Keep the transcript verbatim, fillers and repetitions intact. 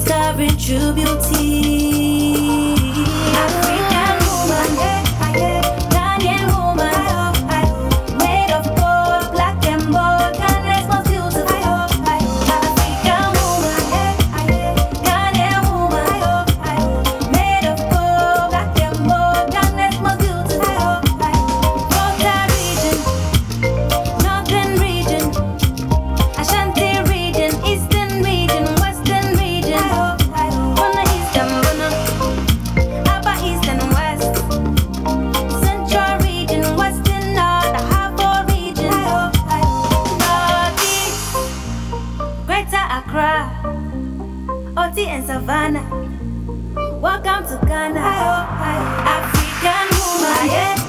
discovering true beauty. African woman, Ghanaian woman, made of gold, black and bold, Ghana's most beautiful. African woman, Ghanaian woman, made of gold, black and bold, Ghana's most beautiful. Volta region, northern region, Ashanti region, eastern region, western region. From the east and Bono, Upper east and west, central region, western north, the Harbour region, northeast, Greater Accra, Oti and Savannah. Welcome to Ghana, African woman.